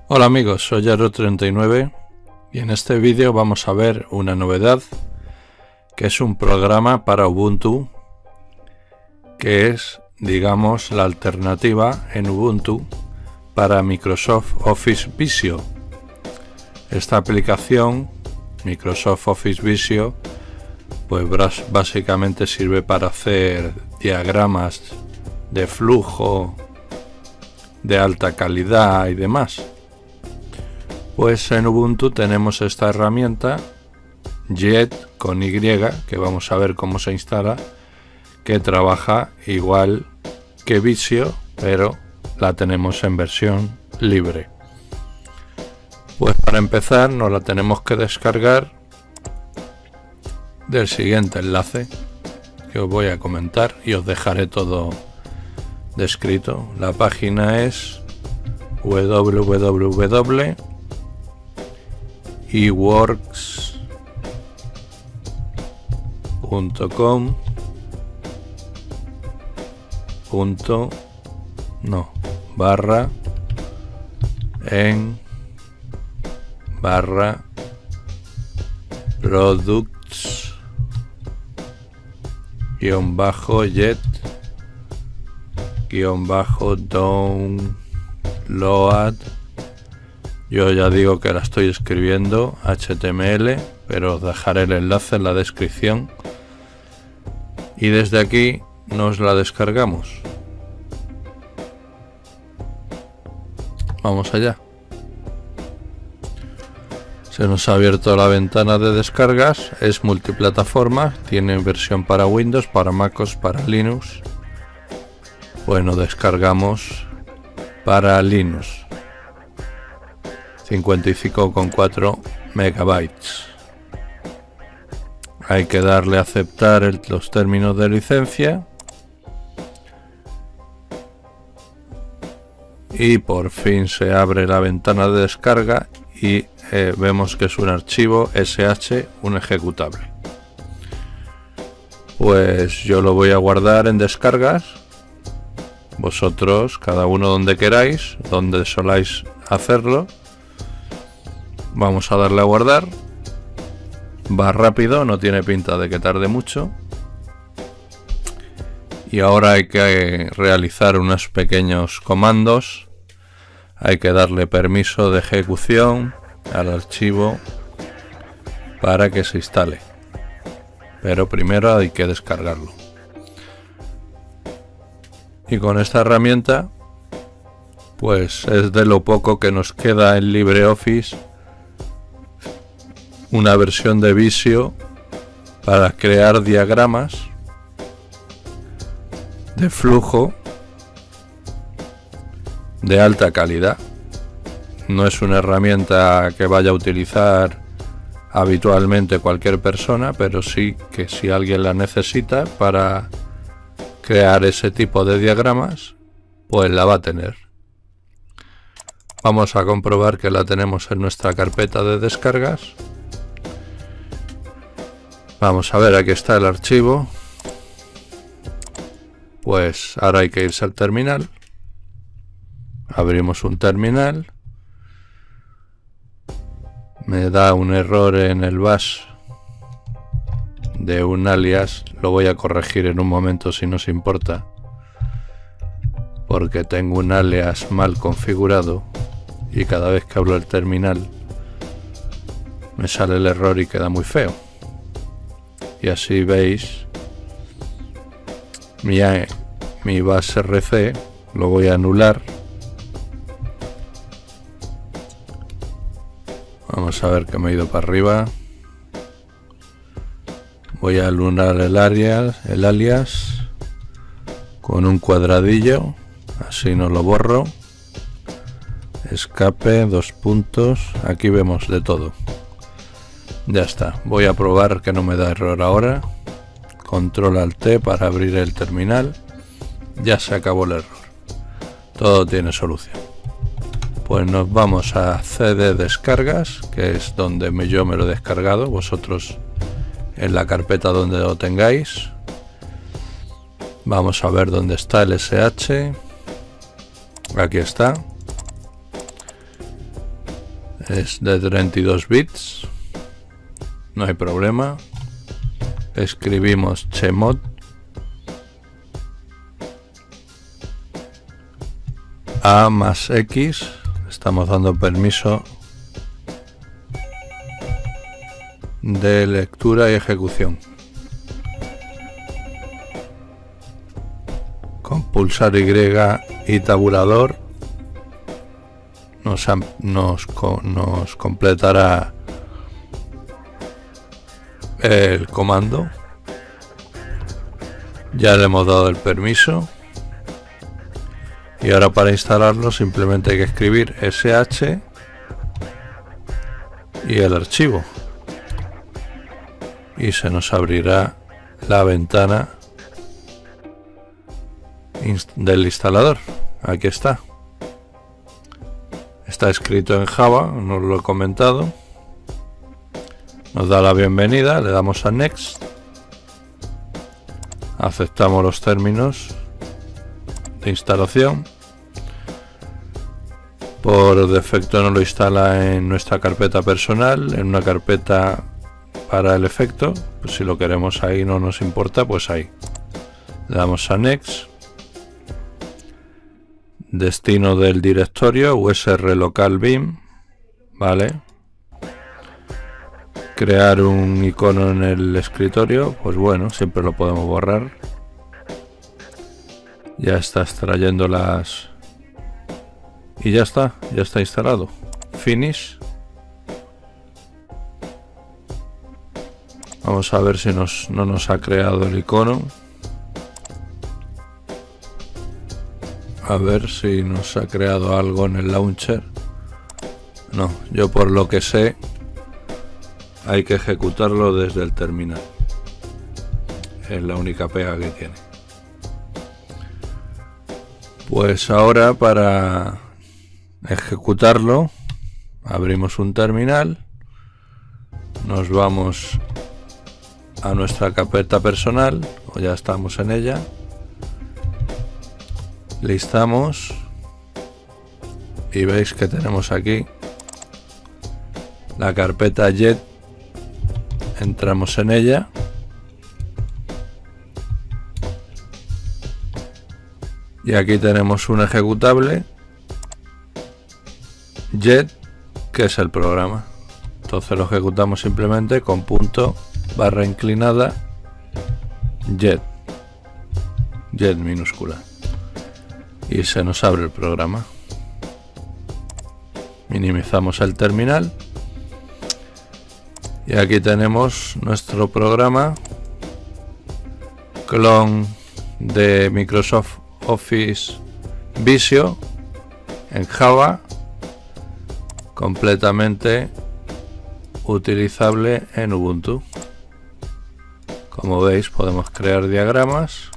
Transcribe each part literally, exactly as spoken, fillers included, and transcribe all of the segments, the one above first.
Hola amigos, soy Aro treinta y nueve y en este vídeo vamos a ver una novedad que es un programa para Ubuntu que es, digamos, la alternativa en Ubuntu para Microsoft Office Visio. Esta aplicación, Microsoft Office Visio, pues básicamente sirve para hacer diagramas de flujo de alta calidad y demás. Pues en Ubuntu tenemos esta herramienta Jet con Y, que vamos a ver cómo se instala, que trabaja igual que Visio, pero la tenemos en versión libre. Pues para empezar nos la tenemos que descargar del siguiente enlace que os voy a comentar y os dejaré todo descrito. La página es w w w punto iworks punto com punto no barra en barra products guión bajo jet guión bajo download. Yo ya digo que la estoy escribiendo H T M L, pero os dejaré el enlace en la descripción y desde aquí nos la descargamos. Vamos allá. Se nos ha abierto la ventana de descargas, es multiplataforma, tiene versión para Windows, para MacOS, para Linux. Bueno, descargamos para Linux. cincuenta y cinco coma cuatro megabytes. Hay que darle a aceptar el, los términos de licencia y por fin se abre la ventana de descarga y eh, vemos que es un archivo S H, un ejecutable. Pues yo lo voy a guardar en descargas. Vosotros, cada uno donde queráis, donde soláis hacerlo. Vamos a darle a guardar. Va rápido, no tiene pinta de que tarde mucho. Y ahora hay que realizar unos pequeños comandos. Hay que darle permiso de ejecución al archivo para que se instale. Pero primero hay que descargarlo. Y con esta herramienta, pues es de lo poco que nos queda en LibreOffice. Una versión de Visio para crear diagramas de flujo de alta calidad. No es una herramienta que vaya a utilizar habitualmente cualquier persona, pero sí que si alguien la necesita para crear ese tipo de diagramas, pues la va a tener. Vamos a comprobar que la tenemos en nuestra carpeta de descargas. Vamos a ver, aquí está el archivo. Pues ahora hay que irse al terminal. Abrimos un terminal. Me da un error en el bash de un alias. Lo voy a corregir en un momento si nos importa, porque tengo un alias mal configurado y cada vez que abro el terminal me sale el error y queda muy feo. Y así veis mi, mi base R C. Lo voy a anular. Vamos a ver que me he ido para arriba. Voy a anular el alias, el alias con un cuadradillo, así no lo borro. Escape, dos puntos. Aquí vemos de todo. Ya está, voy a probar que no me da error ahora. Control Alt T para abrir el terminal. Ya se acabó el error. Todo tiene solución. Pues nos vamos a C D Descargas, que es donde me, yo me lo he descargado. Vosotros en la carpeta donde lo tengáis. Vamos a ver dónde está el S H. Aquí está. es de treinta y dos bits, no hay problema. Escribimos chmod a más x, estamos dando permiso de lectura y ejecución. Con pulsar Y y tabulador nos, nos, nos completará el comando. Ya le hemos dado el permiso y ahora para instalarlo simplemente hay que escribir sh y el archivo y se nos abrirá la ventana del instalador. Aquí está, está escrito en Java, no lo he comentado. Nos da la bienvenida, le damos a Next, aceptamos los términos de instalación. Por defecto no lo instala en nuestra carpeta personal, en una carpeta para el efecto. Pues si lo queremos ahí, no nos importa, pues ahí le damos a Next. Destino del directorio usr local bin, vale. Crear un icono en el escritorio, pues bueno, siempre lo podemos borrar. Ya está extrayendo las y ya está, ya está instalado. Finish. Vamos a ver si nos, no nos ha creado el icono. A ver si nos ha creado algo en el launcher. No, yo por lo que sé hay que ejecutarlo desde el terminal. Es la única pega que tiene. Pues ahora para ejecutarlo abrimos un terminal, nos vamos a nuestra carpeta personal, o ya estamos en ella, listamos y veis que tenemos aquí la carpeta Jet. Entramos en ella y aquí tenemos un ejecutable Jet, que es el programa. Entonces lo ejecutamos simplemente con punto barra inclinada Jet, Jet minúscula, y se nos abre el programa. Minimizamos el terminal y aquí tenemos nuestro programa clon de Microsoft Office Visio en Java, completamente utilizable en Ubuntu. Como veis, podemos crear diagramas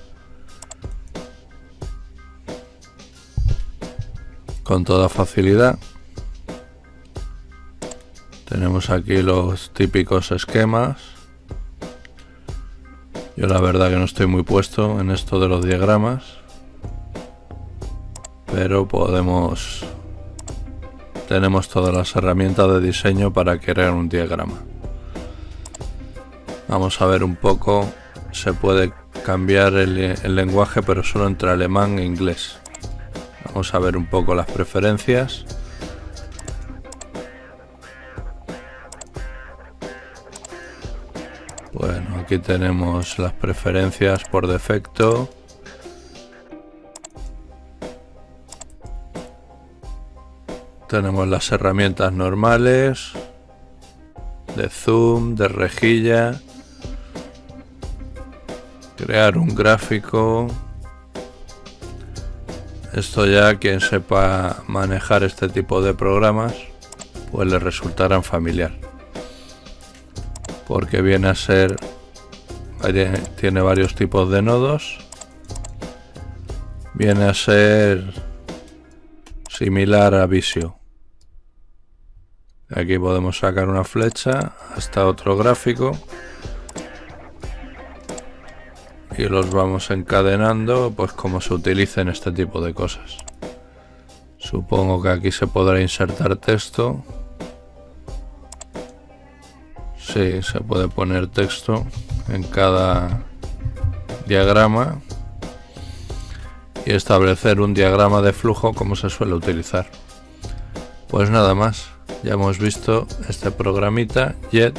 con toda facilidad. Tenemos aquí los típicos esquemas. Yo la verdad que no estoy muy puesto en esto de los diagramas, pero podemos tenemos todas las herramientas de diseño para crear un diagrama. Vamos a ver un poco. Se puede cambiar el, el lenguaje, pero solo entre alemán e inglés. Vamos a ver un poco las preferencias. Bueno, aquí tenemos las preferencias por defecto. Tenemos las herramientas normales de zoom, de rejilla, crear un gráfico. Esto ya quien sepa manejar este tipo de programas pues le resultarán familiar, porque viene a ser, tiene varios tipos de nodos, viene a ser similar a Visio. Aquí podemos sacar una flecha hasta otro gráfico y los vamos encadenando pues como se utilicen este tipo de cosas. Supongo que aquí se podrá insertar texto. Sí, se puede poner texto en cada diagrama y establecer un diagrama de flujo como se suele utilizar. Pues nada más, ya hemos visto este programita Jet,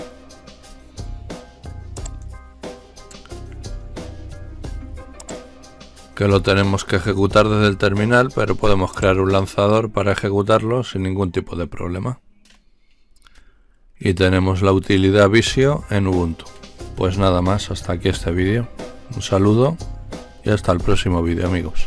que lo tenemos que ejecutar desde el terminal, pero podemos crear un lanzador para ejecutarlo sin ningún tipo de problema. Y tenemos la utilidad Visio en Ubuntu. Pues nada más, hasta aquí este vídeo. Un saludo y hasta el próximo vídeo, amigos.